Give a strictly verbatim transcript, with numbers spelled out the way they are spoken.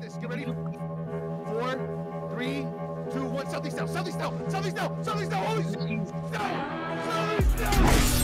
this. Get ready. Four, three, two, one. Something still. Something still. Something still. Something still. Holy shit. No. Something still.